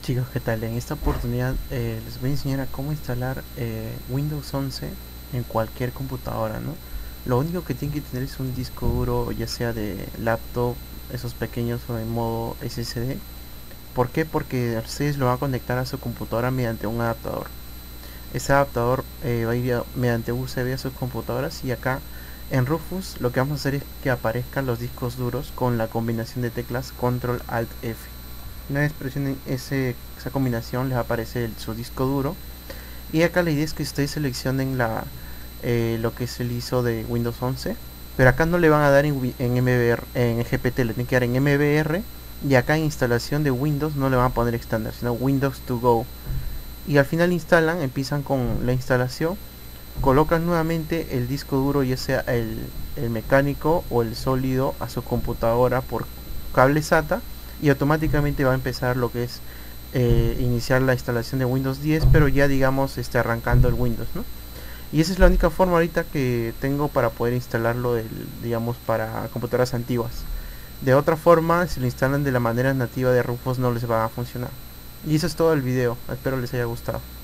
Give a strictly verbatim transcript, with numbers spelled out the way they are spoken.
Chicos, ¿qué tal? En esta oportunidad eh, les voy a enseñar a cómo instalar eh, Windows once en cualquier computadora, ¿no? Lo único que tienen que tener es un disco duro, ya sea de laptop, esos pequeños o en modo S S D. ¿Por qué? Porque ustedes lo van a conectar a su computadora mediante un adaptador. Ese adaptador eh, va a ir a- mediante U S B a sus computadoras, y acá en Rufus lo que vamos a hacer es que aparezcan los discos duros con la combinación de teclas Control Alt F. Una vez presionen ese, esa combinación les aparece el- su disco duro, y acá la idea es que ustedes seleccionen la, eh, lo que es el I S O de Windows once, pero acá no le van a dar en, en M B R, en G P T, le tienen que dar en M B R, y acá en instalación de Windows no le van a poner estándar, sino Windows to go. Y al final instalan, empiezan con la instalación, colocan nuevamente el disco duro, ya sea el, el mecánico o el sólido, a su computadora por cable SATA, y automáticamente va a empezar lo que es eh, iniciar la instalación de Windows diez, pero ya digamos este, arrancando el Windows, ¿no? Y esa es la única forma ahorita que tengo para poder instalarlo, del, digamos, para computadoras antiguas. De otra forma, si lo instalan de la manera nativa de Rufus, no les va a funcionar. Y eso es todo el video, espero les haya gustado.